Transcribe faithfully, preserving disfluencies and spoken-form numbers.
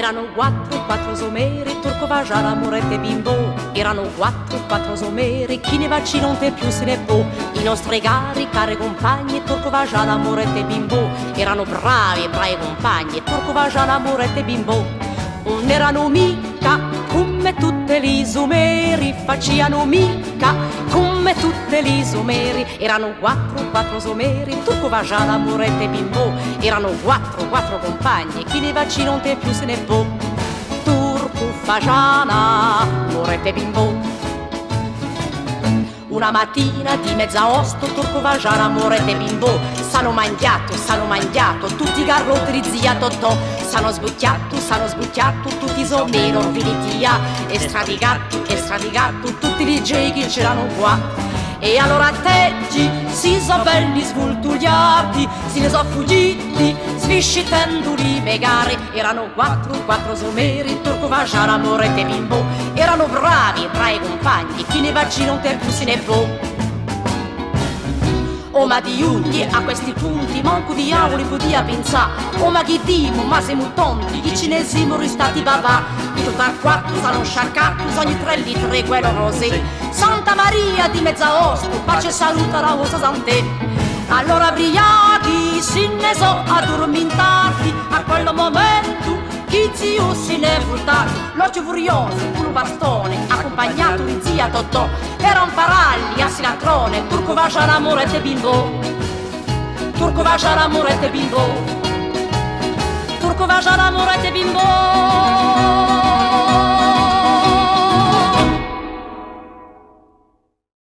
Erano quattro, quattro someri, Turco Vajana, Murette e Bimbo. Erano quattro, quattro someri, chi ne vaci non te più se ne può. I nostri cari, cari compagni, Turco Vajana, Murette e Bimbo. Erano bravi, bravi compagni, Turco Vajana, Murette e Bimbo. Non erano mica come tutte gli someri, facciano mica come tutte gli someri. Erano quattro, quattro someri, Turco Vajana, Murette e Bimbo. Erano quattro, quattro compagni, chi ne vaci non te più se ne può. Turco Vajana, Murette e Bimbo. Una mattina di mezzaosto, Turco Vajana, Murette e Bimbo s'hanno mangiato, s'hanno mangiato tutti i garrotti di zia Totò. S'hanno sbucchiato, s'hanno sbucchiato tutti i somero filitia e stradicato, e stradicato tutti i gei che c'erano qua. E allora teggi si so belli svultugliati, si ne so fuggiti, sviscitendoli megare. Erano quattro, quattro someri, Turco Vajana, Murette e Bimbo. Erano bravi, bravi compagni, chi ne vaci non te più se ne può. O ma di unti a questi punti, manco diavoli podia pensare. O ma chi dimo, ma siamo tonti, i cinesi siamo restati babà. Di tutto al quarto s'hanno sciarcato, ogni tre litri quello rosé. Santa Maria di Mezzaosto, pace e saluta la vostra santè. Allora briachi si ne so addormentati, a quel momento chi zio si ne è voltato. L'orcio furioso, un bastone, accompagnato di zia Totò. Era un paragli a Silatrone, Turco Vajana, Murette e Bimbo. Turco Vajana, Murette e Bimbo. Turco Vajana, Murette e Bimbo.